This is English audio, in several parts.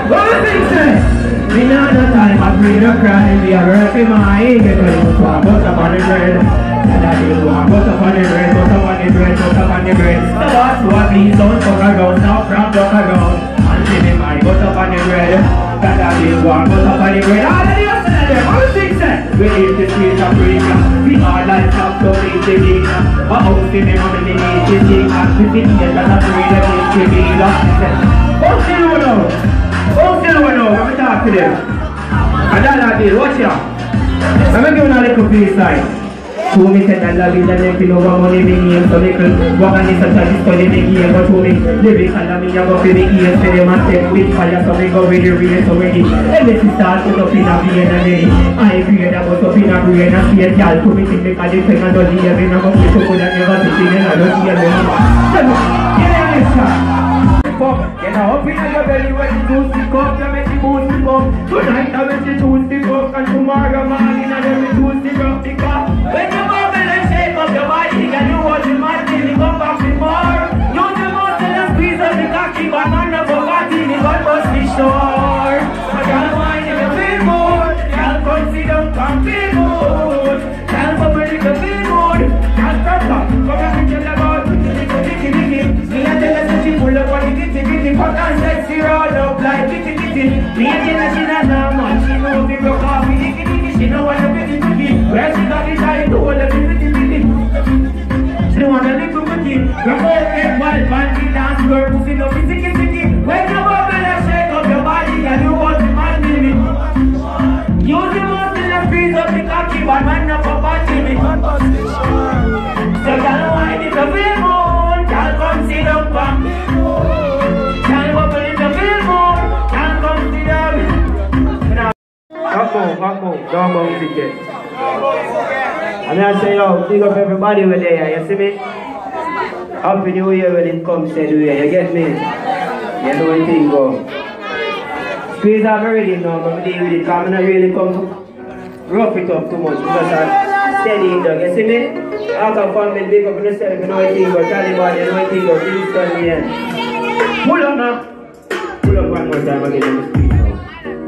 What do you think? We know the time I bring the crime, we are working my age, because it's one put up on the bread. And that is one put up on the bread, put up on the bread, put up on the bread. The boss who have please don't fuck around, now from duck around. And see me my put up on the bread. That is one put up on the bread. All of the rest of them, what do you think? We live the streets of Africa, we are like top so big to be. I hope see me money me need to take, and we see me as a breed of this to be. Oh, see you now. Oh, still one now, let me talk to them. And that's what I did, watch ya. Let me give you a little piece side. Who me said that love is the next over money being here, so little walk on this such a discovery make here, but who me lyrics and me I go for the ears, say them and take with fire, so we go with the race already. Everything starts put up in a brain and ready. I agree that was up in a brain and see a girl to me think they can defend and don't hear me, and I'm going to put that never to see them and don't hear me. Get the next shot. You know, up in your belly when the juice stick up, you make the boost stick up. Tonight I make the juice stick up, and tomorrow morning I make the juice stick up, stick up. When you bubble and shake up your body, and you watch the man till you come back with more. Use the muscle and squeeze up the cocky, but man no forgot till the gun must be sure. I can't mind if you feel good, can't consider, can't feel good. Can't bubble if you feel good, can't stop, come and tell about it. Me and tell us that she pull up on the kitty, fuck and sexy roll up like kitty. Me and tell her she not normal, she know me broke off with the kitty. She know what the kitty. Where she got the time to hold the kitty. She don't want a little kitty. Your whole head wild, panty dance, girl, pussy no kitty. When you bubble and shake up your body and you want the man in me. Use the muscle and freeze up the cocky, but man up a party me. So girl, why did you feel more? Can't come sit down, come. Can't bubble in the billboard. Can't come sit down. Fuck move, don't move again. And I say, yo, big up everybody over there, you see me? Happy New Year when it comes to New Year, you get me? You know what thing go. Squeeze up already now, but I deal with it, because I'm not really come to rough it up too much, because I'm steady in there, you see me? I can find me big up in the cell, you know what thing go, Taliban, you know what thing go, please tell me in. Pull up now. Pull up one more time again on the street now.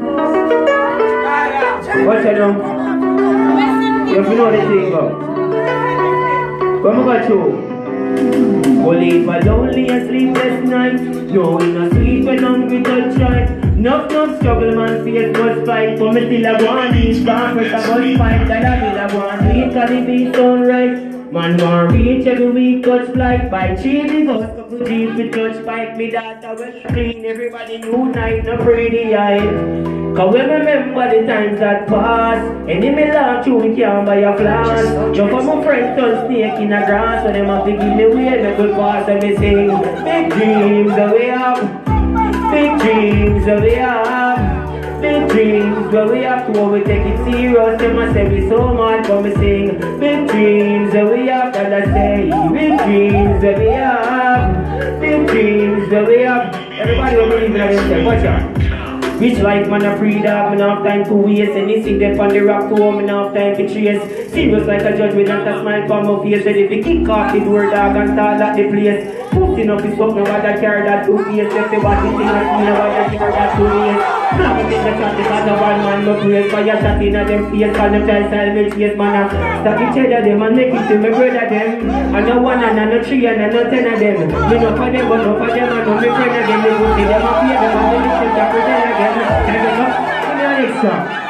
Watch it now. You know the thing go. Come got you. Only if I lonely and sleepless night. No, we not sleep when hungry touch right. Enough struggle man, face must fight. But me still a go on these farmers, I must fight. That I will a go on reach, cause the beat don't right. Man want reach every week, touch flight. By cheating goes, couple G's with touch bike. Me data well clean, everybody new night, no pretty eye. Cause we remember the times that pass. Any me laugh you, we can't buy a flash. Jump on my friends, turn snake in the grass. So them have to give me way, make good pass and me sing. Big dreams that we have. Big dreams that we have. Big dreams that we have to we take it serious. Them a say we so mad for me sing. Big dreams that we have, that I say. Big dreams that we have. Big dreams that we have. Everybody will believe in themselves. Watch out. Rich life man a free dog, man have time to waste. Anything death on the rock to home, man have time to trace. Serious like a judge with not a smile for my face. Ready to kick off the door dog and stall at the place. Pushing up his up, nobody carry that to face. Left the body thing and see nobody carry that to face. Now we take the shot because the one man go praise. Fire shot in a them face, call them child style with chase man. Stop each other them and make it to me brother them. And no one and no three and no 10 of them. Me no for them but no for them and no me friend again. They go see them up here, them and they listen to pretend again. Time to go, come here next song.